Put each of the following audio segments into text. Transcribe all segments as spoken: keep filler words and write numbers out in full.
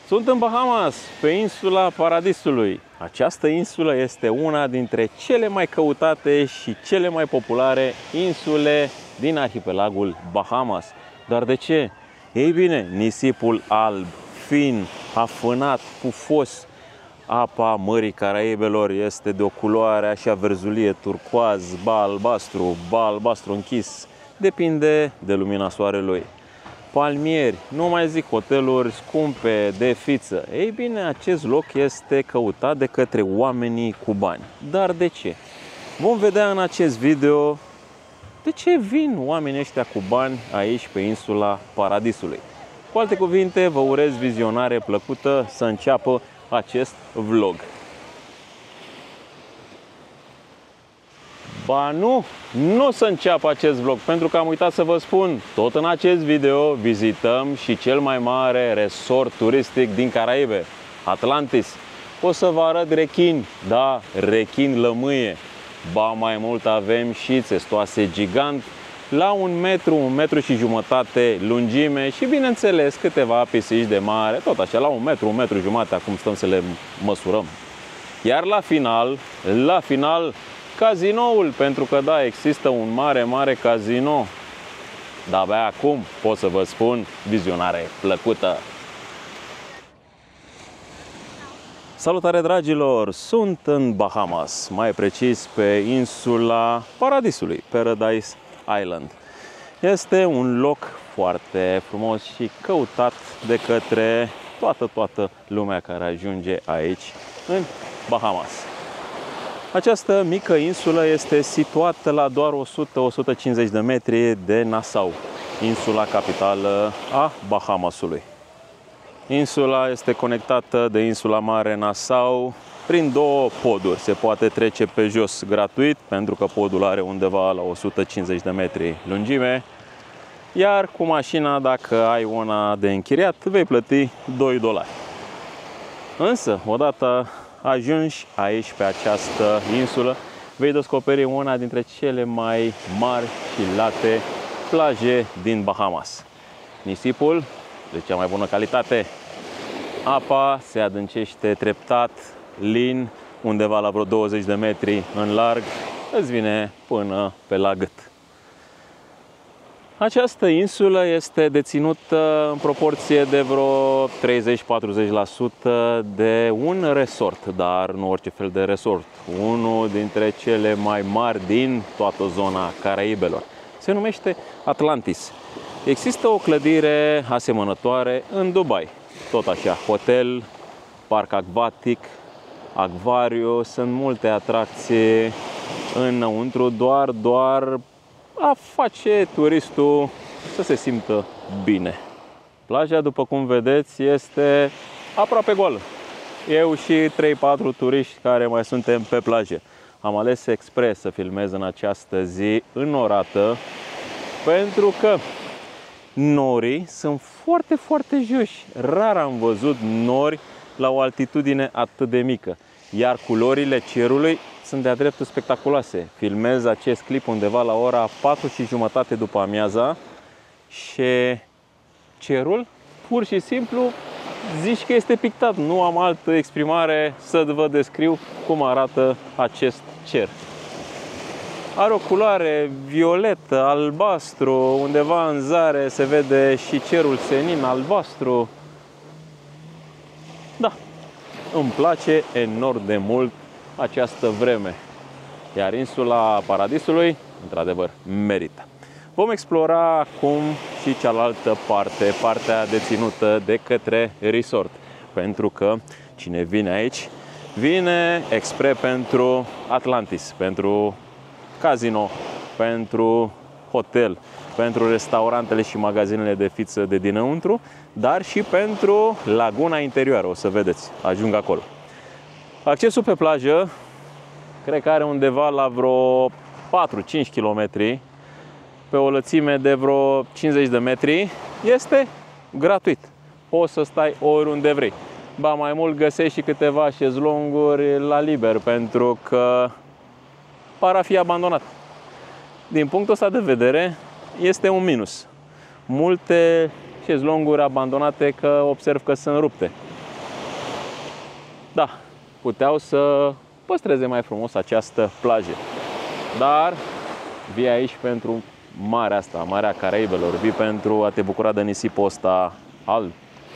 Sunt în Bahamas, pe insula Paradisului. Această insulă este una dintre cele mai căutate și cele mai populare insule din arhipelagul Bahamas. Dar de ce? Ei bine, nisipul alb, fin, afânat, pufos. Apa Mării Caraibelor este de o culoare așa verzulie, turcoaz, ba albastru, ba albastru închis. Depinde de lumina soarelui. Palmieri, nu mai zic hoteluri scumpe de fiță. Ei bine, acest loc este căutat de către oamenii cu bani. Dar de ce? Vom vedea în acest video de ce vin oamenii ăștia cu bani aici pe insula Paradisului. Cu alte cuvinte, vă urez vizionare plăcută, să înceapă acest vlog. Ba nu, nu să înceapă acest vlog, pentru că am uitat să vă spun, tot în acest video vizităm și cel mai mare resort turistic din Caraibe, Atlantis. O să vă arăt rechini, da, rechini lămâie. Ba mai mult avem și țestoase gigant la un metru, un metru și jumătate lungime și bineînțeles câteva pisici de mare, tot așa la un metru, un metru jumătate, acum stăm să le măsurăm. Iar la final, la final, cazinoul, pentru că da, există un mare, mare casino. Dar abia acum pot să vă spun vizionare plăcută. Salutare dragilor! Sunt în Bahamas, mai precis pe insula Paradisului, Paradise Island. Este un loc foarte frumos și căutat de către toată, toată lumea care ajunge aici, în Bahamas. Această mică insulă este situată la doar o sută la o sută cincizeci de metri de Nassau, insula capitală a Bahamasului. Insula este conectată de insula mare Nassau prin două poduri. Se poate trece pe jos gratuit, pentru că podul are undeva la o sută cincizeci de metri lungime. Iar cu mașina, dacă ai una de închiriat, vei plăti doi dolari. Însă, odată ajungi aici pe această insulă, vei descoperi una dintre cele mai mari și late plaje din Bahamas. Nisipul de cea mai bună calitate. Apa se adâncește treptat, lin, undeva la vreo douăzeci de metri în larg, îți vine până pe la gât. Această insulă este deținută în proporție de vreo treizeci la patruzeci la sută de un resort, dar nu orice fel de resort, unul dintre cele mai mari din toată zona Caraibelor. Se numește Atlantis. Există o clădire asemănătoare în Dubai, tot așa, hotel, parc acvatic, acvariu, sunt multe atracții înăuntru, doar, doar a face turistul să se simtă bine. Plaja, după cum vedeți, este aproape goală. Eu și trei patru turiști care mai suntem pe plajă. Am ales expres să filmez în această zi înnorată, pentru că norii sunt foarte, foarte joși. Rar am văzut nori la o altitudine atât de mică. Iar culorile cerului sunt de-a dreptul spectaculoase. Filmez acest clip undeva la ora patru și jumătate după amiaza și cerul, pur și simplu, zici că este pictat. Nu am altă exprimare să vă descriu cum arată acest cer. Are o culoare violetă, albastru, undeva în zare se vede și cerul senin albastru. Da, îmi place enorm de mult această vreme. Iar insula Paradisului, într-adevăr, merită. Vom explora acum și cealaltă parte, partea deținută de către resort. Pentru că cine vine aici, vine expre pentru Atlantis, pentru casino, pentru hotel, pentru restaurantele și magazinele de fiță de dinăuntru, dar și pentru laguna interioară, o să vedeți, ajung acolo. Accesul pe plajă, cred că are undeva la vreo patru cinci kilometri, pe o lățime de vreo cincizeci de metri, este gratuit. Poți să stai oriunde vrei. Ba mai mult, găsești și câteva șezlonguri la liber, pentru că par a fi abandonat. Din punctul ăsta de vedere, este un minus. Multe șezlonguri abandonate, că observ că sunt rupte. da, puteau să păstreze mai frumos această plajă. Dar vii aici pentru marea asta, Marea Caraibelor, vii pentru a te bucura de nisipul ăsta alb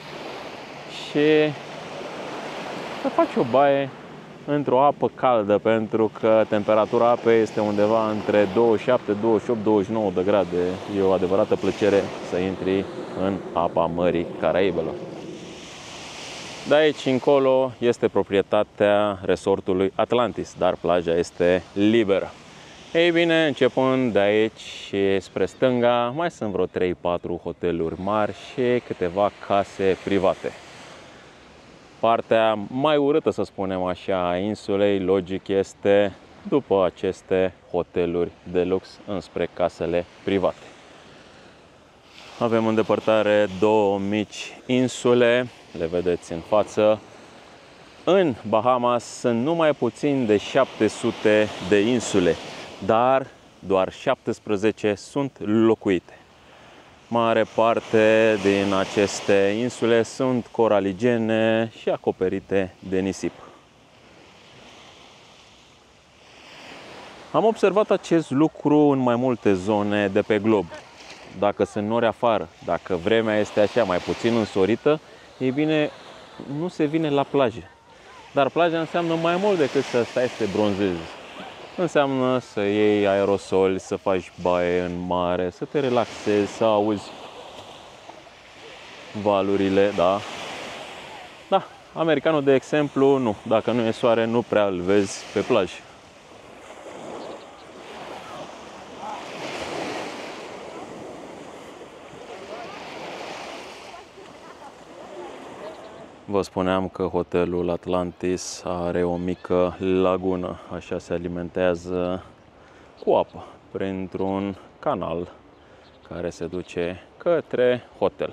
și să faci o baie într-o apă caldă, pentru că temperatura apei este undeva între douăzeci și șapte, douăzeci și opt, douăzeci și nouă de grade. E o adevărată plăcere să intri în apa Mării Caraibelor. De aici încolo este proprietatea resortului Atlantis, dar plaja este liberă. Ei bine, începând de aici și spre stânga, mai sunt vreo trei patru hoteluri mari și câteva case private. Partea mai urâtă, să spunem așa, a insulei, logic, este după aceste hoteluri de lux înspre casele private. Avem în depărtare două mici insule, le vedeți în față. În Bahamas sunt numai puțin de șapte sute de insule, dar doar șaptesprezece sunt locuite. Mare parte din aceste insule sunt coraligene și acoperite de nisip. Am observat acest lucru în mai multe zone de pe glob. Dacă sunt nori afară, dacă vremea este așa mai puțin însorită, ei bine, nu se vine la plajă. Dar plaja înseamnă mai mult decât să stai să te bronzezi. Înseamnă să iei aerosoli, să faci baie în mare, să te relaxezi, să auzi valurile, da? Da, americanul, de exemplu, nu. Dacă nu e soare, nu prea îl vezi pe plajă. Vă spuneam că hotelul Atlantis are o mică lagună, așa se alimentează cu apă, printr-un canal care se duce către hotel.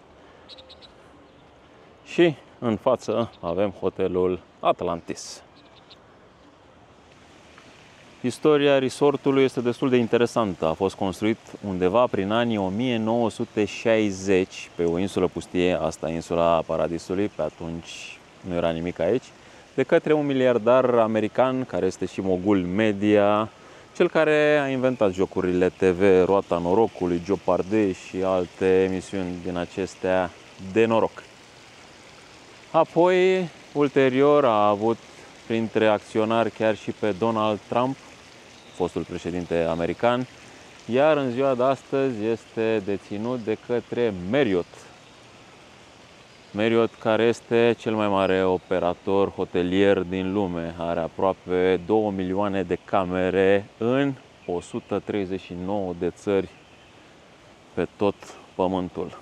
Și în față avem hotelul Atlantis. Istoria resortului este destul de interesantă. A fost construit undeva prin anii o mie nouă sute șaizeci pe o insulă pustie, asta insula Paradisului, pe atunci nu era nimic aici, de către un miliardar american care este și mogul media, cel care a inventat jocurile T V, Roata Norocului, Jeopardy și alte emisiuni din acestea de noroc. Apoi, ulterior, a avut printre acționari chiar și pe Donald Trump, fostul președinte american, iar în ziua de astăzi este deținut de către Marriott. Marriott, care este cel mai mare operator hotelier din lume, are aproape două milioane de camere în o sută treizeci și nouă de țări pe tot pământul.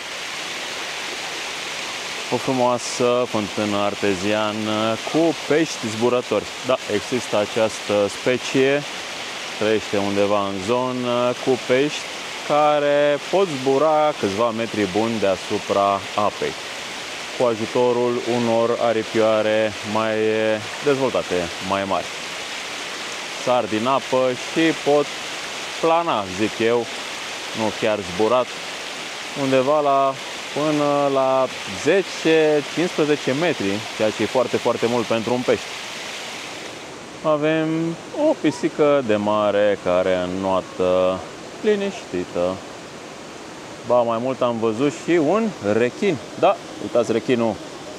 O frumoasă fântână arteziană cu pești zburători. Da, există această specie, trăiește undeva în zonă cu pești care pot zbura câțiva metri buni deasupra apei, cu ajutorul unor aripioare mai dezvoltate, mai mari. Sar din apă și pot plana, zic eu, nu chiar zburat, undeva la până la zece cincisprezece metri, ceea ce e foarte, foarte mult pentru un pește. Avem o pisică de mare care înnoată liniștită. Ba, mai mult am văzut și un rechin. Da, uitați rechinul.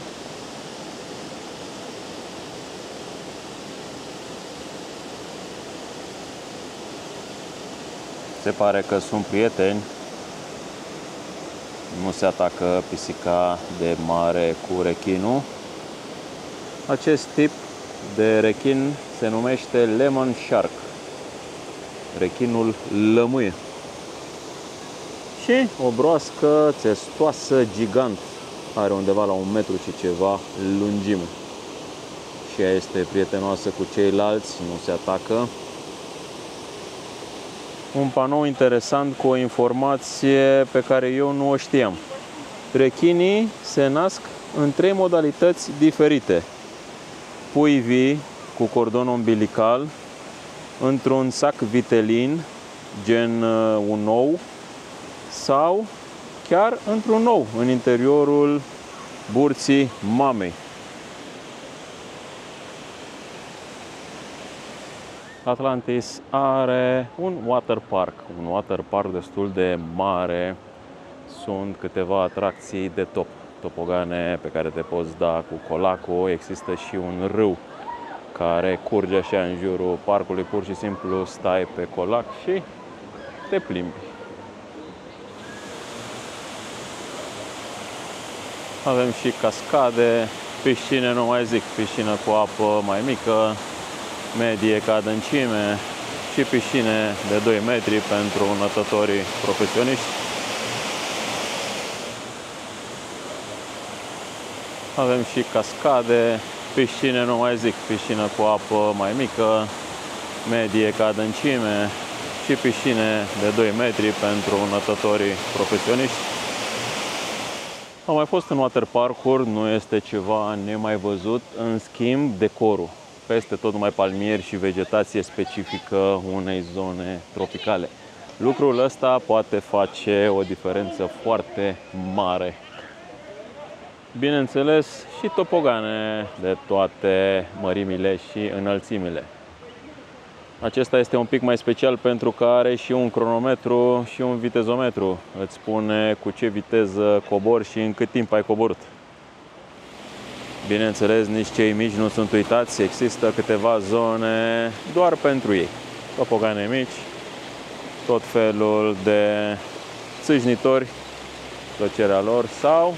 Se pare că sunt prieteni. Nu se atacă pisica de mare cu rechinul. Acest tip de rechin se numește lemon shark, rechinul lămâie. Și o broască țestoasă gigant, are undeva la un metru și ceva lungime. Și ea este prietenoasă cu ceilalți, nu se atacă. Un panou interesant cu o informație pe care eu nu o știam. Rechinii se nasc în trei modalități diferite. Pui vii cu cordon umbilical, într-un sac vitelin, gen un ou, sau chiar într-un ou, în interiorul burții mamei. Atlantis are un water park, un water park destul de mare. Sunt câteva atracții de top, topogane pe care te poți da cu colacul. Există și un râu care curge așa în jurul parcului, pur și simplu stai pe colac și te plimbi. Avem și cascade, piscine, nu mai zic, piscină cu apă mai mică, medie ca adâncime și piscine de doi metri pentru nătătorii profesioniști. Avem și cascade, piscine, nu mai zic, piscină cu apă mai mică, medie ca adâncime și piscine de doi metri pentru nătătorii profesioniști. Am mai fost în waterpark-uri, nu este ceva nemai văzut, în schimb decorul. Peste tot numai palmieri și vegetație specifică unei zone tropicale. Lucrul ăsta poate face o diferență foarte mare. Bineînțeles, și topogane de toate mărimile și înălțimile. Acesta este un pic mai special pentru că are și un cronometru și un vitezometru. Îți spune cu ce viteză cobori și în cât timp ai coborât. Bineînțeles, nici cei mici nu sunt uitați, există câteva zone doar pentru ei. Topogane mici, tot felul de țâșnitori, plăcerea lor, sau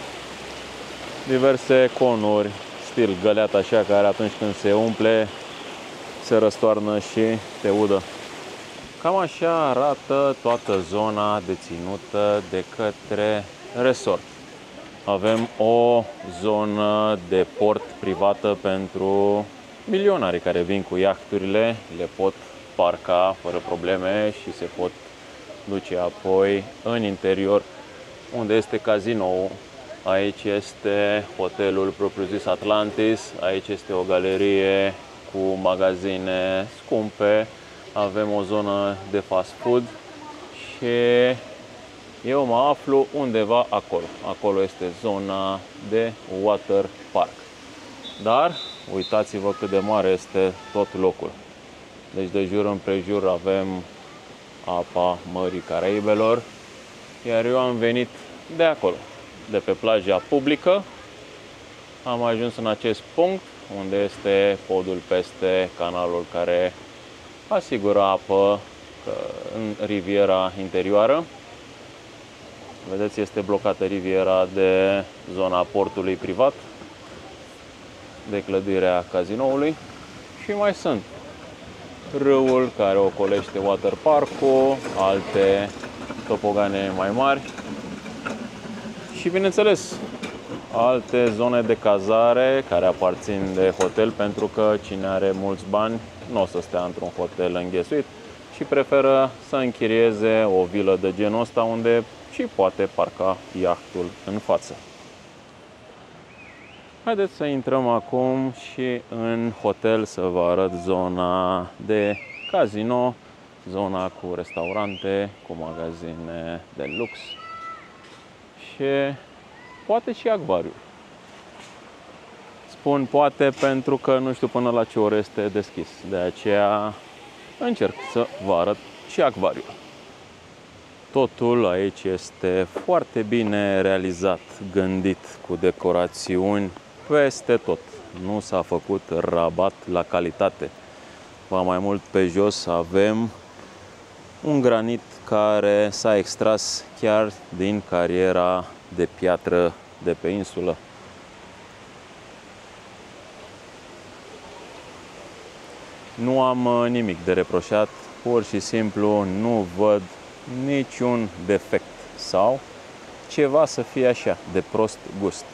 diverse conuri, stil găleată așa, care atunci când se umple, se răstoarnă și te udă. Cam așa arată toată zona deținută de către resort. Avem o zonă de port privată pentru milionarii care vin cu iahturile, le pot parca fără probleme și se pot duce apoi în interior, unde este cazinoul. Aici este hotelul propriu-zis Atlantis, aici este o galerie cu magazine scumpe, avem o zonă de fast food și eu mă aflu undeva acolo. Acolo este zona de water park. Dar uitați-vă cât de mare este tot locul. Deci de jur împrejur avem apa Mării Caraibelor, iar eu am venit de acolo, de pe plaja publică. Am ajuns în acest punct unde este podul peste canalul care asigură apă în riviera interioară. Vedeți, este blocată riviera de zona portului privat, de clădirea cazinoului, și mai sunt râul care ocolește waterpark-ul, alte topogane mai mari și, bineînțeles, alte zone de cazare care aparțin de hotel, pentru că cine are mulți bani nu o să stea într-un hotel înghesuit și preferă să închirieze o vilă de genul ăsta unde și poate parca iahtul în față. Haideți să intrăm acum și în hotel să vă arăt zona de casino, zona cu restaurante, cu magazine de lux și poate și acvariu. Spun poate pentru că nu știu până la ce oră este deschis, de aceea încerc să vă arăt și acvariul. Totul aici este foarte bine realizat, gândit, cu decorațiuni peste tot. Nu s-a făcut rabat la calitate. Va mai mult pe jos avem un granit care s-a extras chiar din cariera de piatră de pe insulă. Nu am nimic de reproșat, pur și simplu nu văd niciun defect sau ceva să fie așa de prost gust.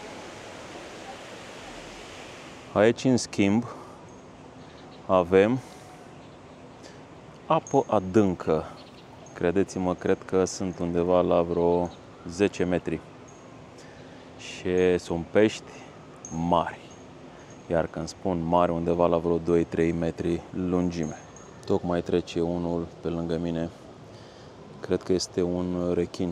Aici, în schimb, avem apă adâncă. Credeți-mă, cred că sunt undeva la vreo zece metri. Și sunt pești mari. Iar când spun mari, undeva la vreo doi trei metri lungime. Tocmai trece unul pe lângă mine. Cred că este un rechin.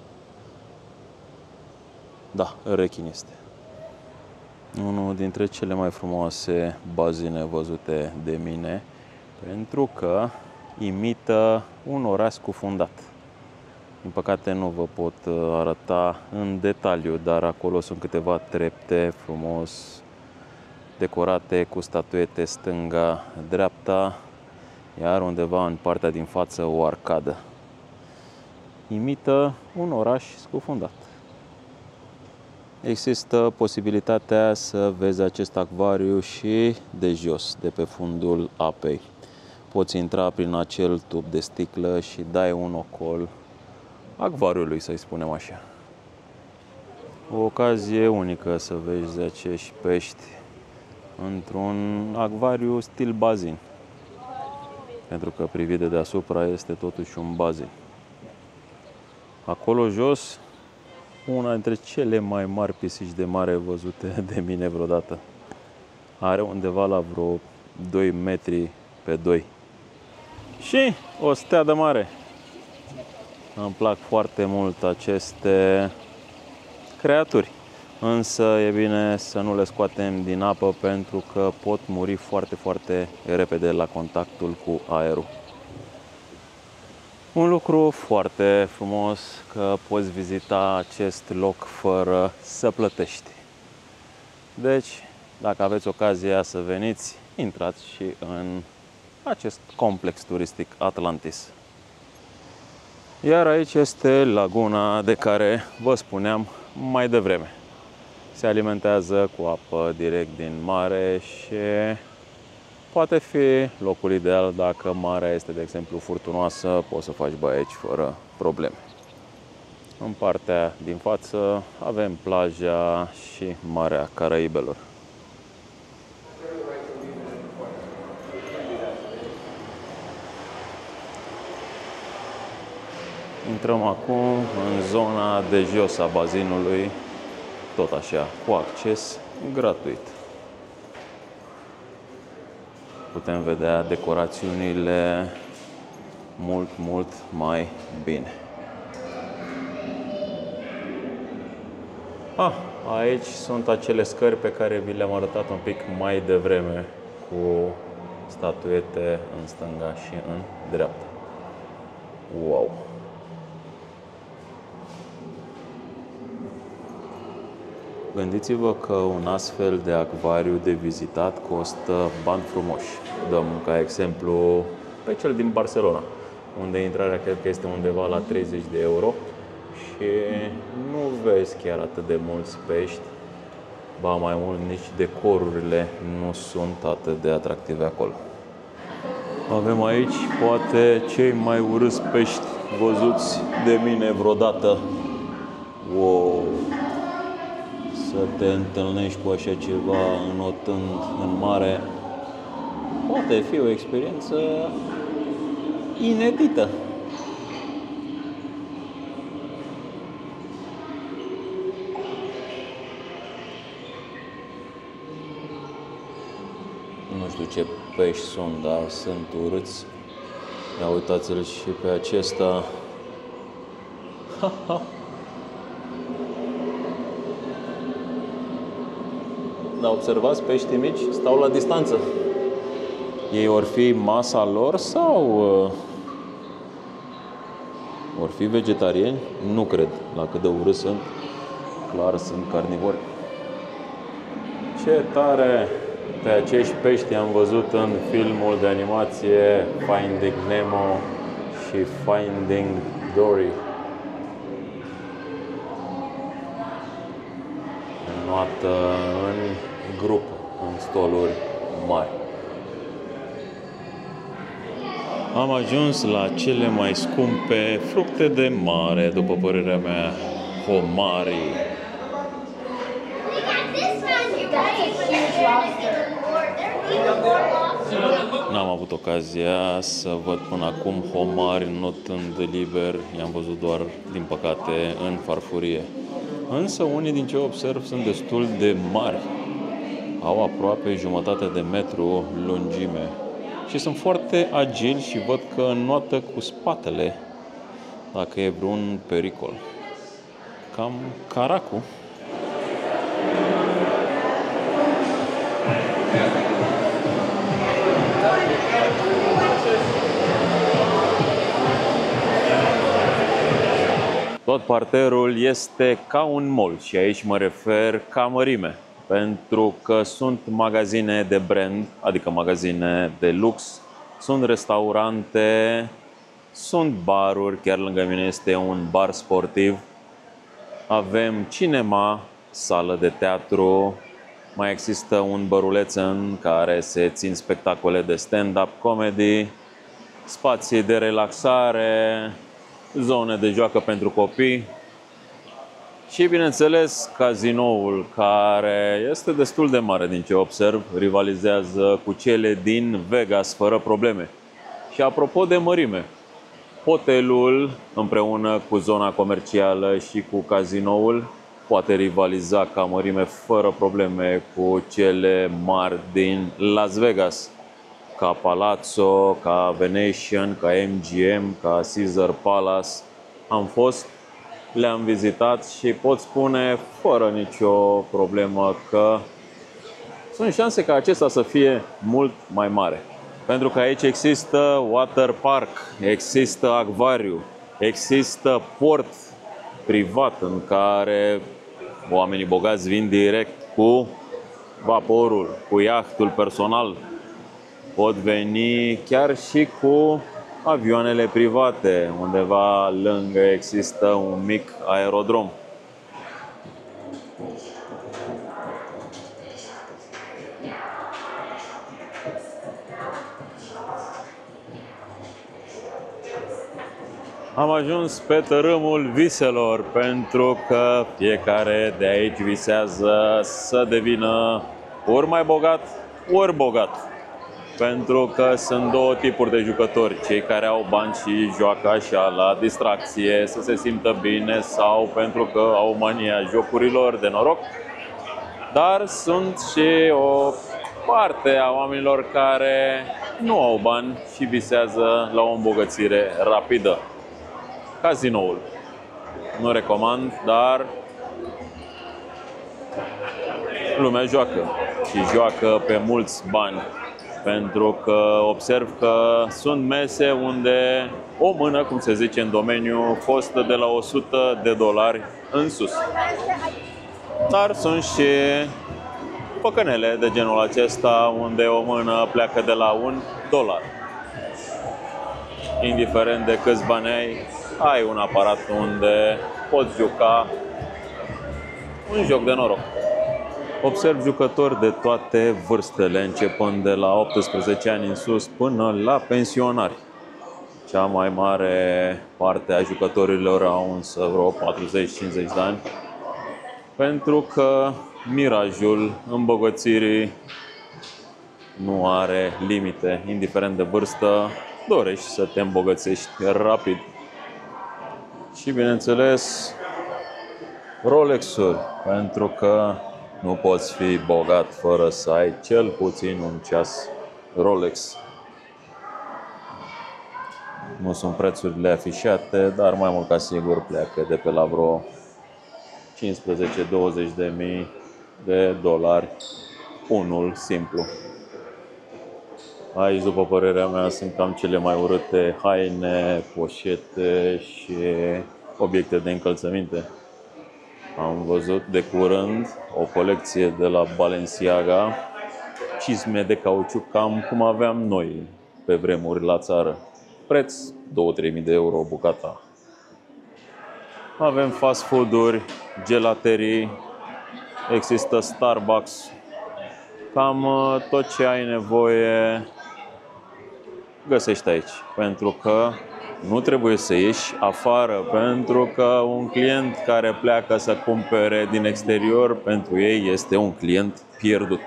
Da, rechin este. Unul dintre cele mai frumoase bazine văzute de mine, pentru că imită un oraș scufundat. Din păcate nu vă pot arăta în detaliu, dar acolo sunt câteva trepte frumos decorate cu statuete stânga-dreapta, iar undeva în partea din față o arcadă. Imită un oraș scufundat. Există posibilitatea să vezi acest acvariu și de jos, de pe fundul apei. Poți intra prin acel tub de sticlă și dai un ocol acvariului, să-i spunem așa. O ocazie unică să vezi acești pești într-un acvariu stil bazin. Pentru că privit de deasupra este totuși un bazin. Acolo jos, una dintre cele mai mari pisici de mare văzute de mine vreodată. Are undeva la vreo doi metri pe doi. Și o stea de mare. Îmi plac foarte mult aceste creaturi. Însă e bine să nu le scoatem din apă pentru că pot muri foarte, foarte repede la contactul cu aerul. Un lucru foarte frumos că poți vizita acest loc fără să plătești. Deci, dacă aveți ocazia să veniți, intrați și în acest complex turistic Atlantis. Iar aici este laguna de care vă spuneam mai devreme. Se alimentează cu apă direct din mare și poate fi locul ideal dacă marea este, de exemplu, furtunoasă, poți să faci baie aici fără probleme. În partea din față avem plaja și Marea Caraibelor. Intrăm acum în zona de jos a bazinului, tot așa, cu acces gratuit. Putem vedea decorațiunile mult, mult mai bine. Ah, aici sunt acele scări pe care vi le-am arătat un pic mai devreme, cu statuete în stânga și în dreapta. Wow! Gândiți-vă că un astfel de acvariu de vizitat costă bani frumoși. Dăm ca exemplu pe cel din Barcelona, unde intrarea cred că este undeva la treizeci de euro și nu vezi chiar atât de mulți pești, ba mai mult nici decorurile nu sunt atât de atractive acolo. Avem aici poate cei mai urâți pești văzuți de mine vreodată. Wow! Să te întâlnești cu așa ceva înotând în mare poate fi o experiență inedită. Nu știu ce pești sunt, dar sunt urâți. Ia uitați-l și pe acesta. Ha, ha. Dar observați, peștii mici stau la distanță. Ei or fi masa lor sau uh, or fi vegetariani? Nu cred. La cât de urât sunt, clar sunt carnivori. Ce tare! Pe acești pești am văzut în filmul de animație Finding Nemo și Finding Dory. Înnoată în grup, în stoluri mari. Am ajuns la cele mai scumpe fructe de mare, după părerea mea, homarii. N-am avut ocazia să văd până acum homari notând liber, i-am văzut doar, din păcate, în farfurie. Însă unii din ce observ sunt destul de mari. Au aproape jumătate de metru lungime și sunt foarte agili și văd că înnoată cu spatele dacă e vreun pericol. Cam caracu. Tot parterul este ca un mall și aici mă refer ca mărime, pentru că sunt magazine de brand, adică magazine de lux, sunt restaurante, sunt baruri, chiar lângă mine este un bar sportiv, avem cinema, sală de teatru, mai există un băruleț în care se țin spectacole de stand-up comedy, spații de relaxare, zone de joacă pentru copii și, bineînțeles, cazinoul, care este destul de mare din ce observ, rivalizează cu cele din Vegas fără probleme. Și apropo de mărime, hotelul împreună cu zona comercială și cu cazinoul poate rivaliza ca mărime fără probleme cu cele mari din Las Vegas, ca Palazzo, ca Venetian, ca M G M, ca Caesar Palace. Am fost, le-am vizitat și pot spune fără nicio problemă că sunt șanse ca acesta să fie mult mai mare. Pentru că aici există water park, există acvariu, există port privat în care oamenii bogați vin direct cu vaporul, cu iahtul personal. Pot veni chiar și cu avioanele private. Undeva lângă există un mic aerodrom. Am ajuns pe tărâmul viselor, pentru că fiecare de aici visează să devină ori mai bogat, ori bogat. Pentru că sunt două tipuri de jucători, cei care au bani și joacă așa la distracție, să se simtă bine, sau pentru că au mania jocurilor de noroc. Dar sunt și o parte a oamenilor care nu au bani și visează la o îmbogățire rapidă. Cazinoul. Nu recomand, dar lumea joacă și joacă pe mulți bani. Pentru că observ că sunt mese unde o mână, cum se zice în domeniu, costă de la o sută de dolari în sus. Dar sunt și păcănele de genul acesta unde o mână pleacă de la un dolar. Indiferent de câți bani ai, ai un aparat unde poți juca un joc de noroc. Observ jucători de toate vârstele, începând de la optsprezece ani în sus până la pensionari. Cea mai mare parte a jucătorilor au însă vreo patruzeci cincizeci de ani, pentru că mirajul îmbogățirii nu are limite. Indiferent de vârstă, dorești să te îmbogățești rapid. Și, bineînțeles, Rolex-uri, pentru că nu poți fi bogat fără să ai cel puțin un ceas Rolex. Nu sunt prețurile afișate, dar mai mult ca sigur pleacă de pe la vreo cincisprezece douăzeci de mii de dolari unul simplu. Aici, după părerea mea, sunt cam cele mai urâte haine, poșete și obiecte de încălțăminte. Am văzut de curând o colecție de la Balenciaga, cizme de cauciuc, cam cum aveam noi pe vremuri la țară. Preț două-trei mii de euro bucata. Avem fast food-uri, gelaterii, există Starbucks. Cam tot ce ai nevoie găsești aici, pentru că nu trebuie să ieși afară, pentru că un client care pleacă să cumpere din exterior, pentru ei este un client pierdut.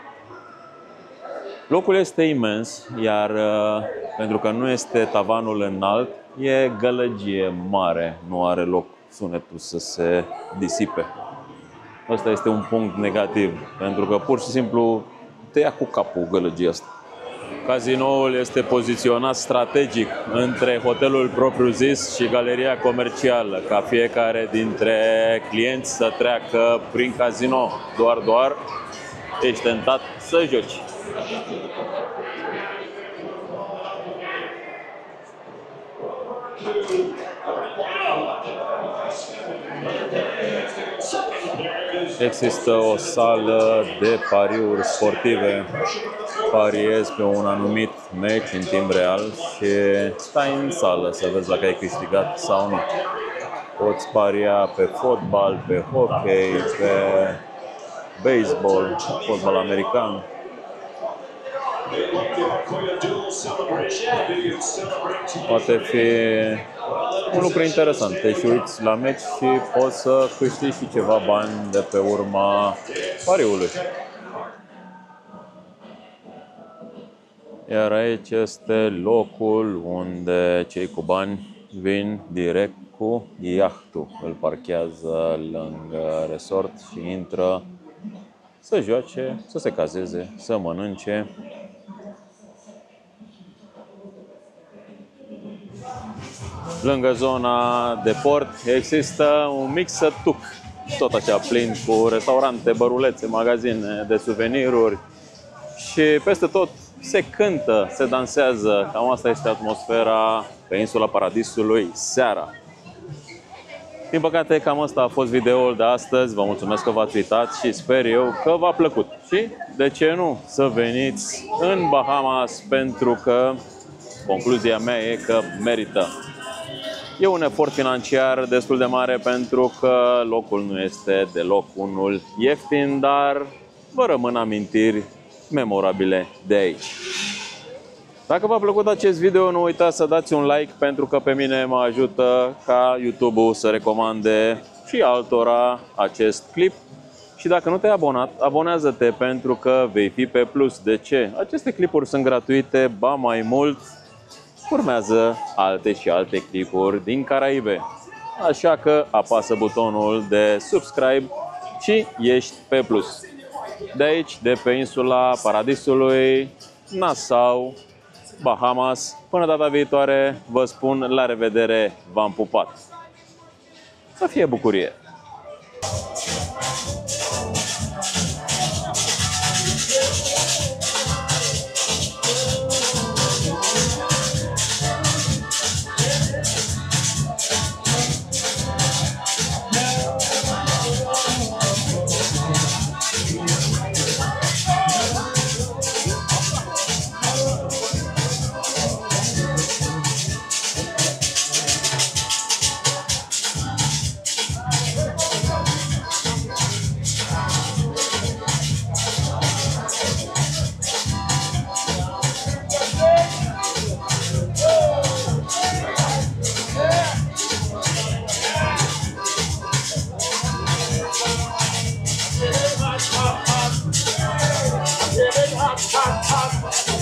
Locul este imens, iar pentru că nu este tavanul înalt, e gălăgie mare, nu are loc sunetul să se disipe. Asta este un punct negativ, pentru că pur și simplu te ia cu capul gălăgia asta. Cazinoul este poziționat strategic între hotelul propriu-zis și galeria comercială, ca fiecare dintre clienți să treacă prin casino. Doar, doar ești tentat să joci. Există o sală de pariuri sportive. Pariezi pe un anumit meci în timp real și stai în sală să vezi dacă ai câștigat sau nu. Poți paria pe fotbal, pe hockey, pe baseball, fotbal american. Poate fi un lucru interesant. Te și uiți la meci și poți să câștigi și ceva bani de pe urma pariului. Iar aici este locul unde cei cu bani vin direct cu iahtul. Îl parchează lângă resort și intră să joace, să se cazeze, să mănânce. Lângă zona de port există un mic sătuc, tot așa plin cu restaurante, bărulețe, magazine de suveniruri și peste tot se cântă, se dansează. Cam asta este atmosfera pe insula Paradisului seara. Din păcate, cam asta a fost videoul de astăzi. Vă mulțumesc că v-ați uitat și sper eu că v-a plăcut. Și de ce nu să veniți în Bahamas, pentru că concluzia mea e că merită. E un efort financiar destul de mare pentru că locul nu este deloc unul ieftin, dar vă rămân amintiri memorabile de aici. Dacă v-a plăcut acest video, nu uitați să dați un like, pentru că pe mine mă ajută ca YouTube-ul să recomande și altora acest clip. Și dacă nu te-ai abonat, abonează-te, pentru că vei fi pe plus. De ce? Aceste clipuri sunt gratuite, ba mai mult, urmează alte și alte clipuri din Caraibe. Așa că apasă butonul de subscribe și ești pe plus. De aici, de pe insula Paradisului, Nassau, Bahamas. Până data viitoare, vă spun la revedere, v-am pupat. Să fie bucurie! Hot, hot, hot.